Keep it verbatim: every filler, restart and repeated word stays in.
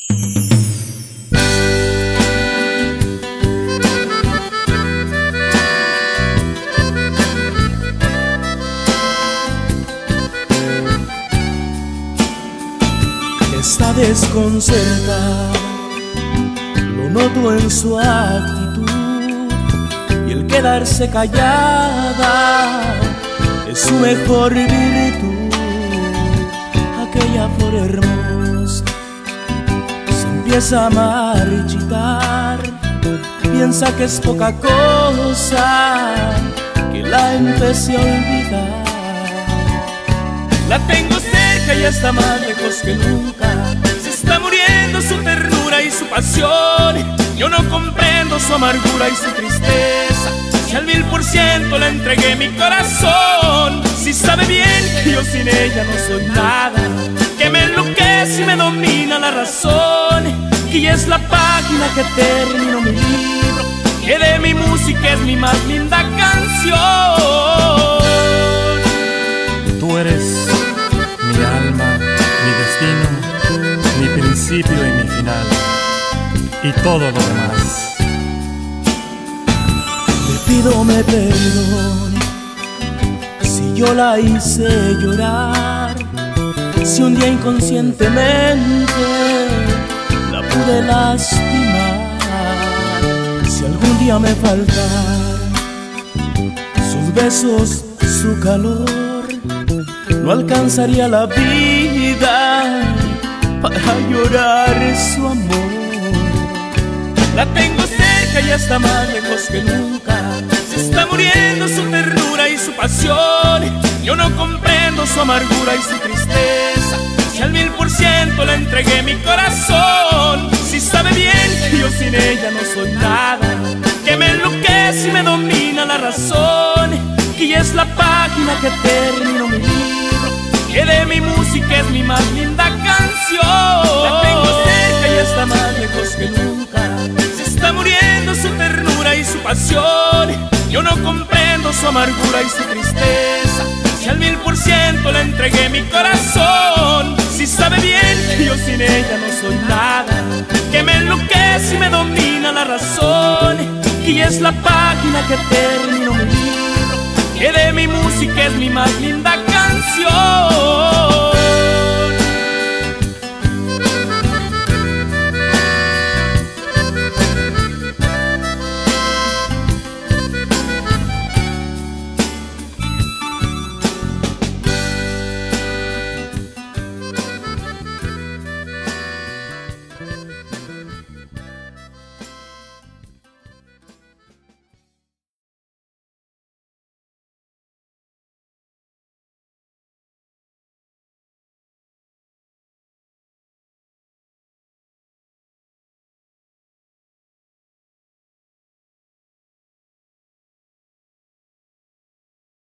Está desconcertada, lo noto en su actitud, y el quedarse callada es su mejor virtud. Aquella flor hermosa se empieza a marchitar, piensa que es poca cosa, que la empecé a olvidar. La tengo cerca y está más lejos que nunca, se está muriendo su ternura y su pasión. Yo no comprendo su amargura y su tristeza, si al mil por ciento le entregué mi corazón. Si sabe bien que yo sin ella no soy nada, que me enloquece y me domina la razón, que ella es la página que terminó mi libro, que de mi música es mi más linda canción. Tú eres mi alma, mi destino, mi principio y mi final, y todo lo demás. Le pido me perdone si yo la hice llorar, si un día inconscientemente la pude lastimar, si algún día me faltaron sus besos, su calor, no alcanzaría la vida para llorar su amor. La tengo cerca y está más lejos que nunca, se está muriendo su ternura y su pasión. Yo no comprendo su amargura y su tristeza, si al mil por ciento le entregué mi corazón. Si sabe bien que yo sin ella no soy nada, que me enloquece y me domina la razón, que ella es la página que terminó mi libro, que de mi música es mi más linda canción. La tengo cerca y está más lejos que nunca, se está muriendo su ternura y su pasión. Yo no comprendo su amargura y su tristeza, si al mil por ciento le entregué mi corazón. Si sabe bien que yo sin ella no soy nada, que me enloquece y me domina la razón, que ella es la página que terminó mi libro, que de mi música es mi más linda canción.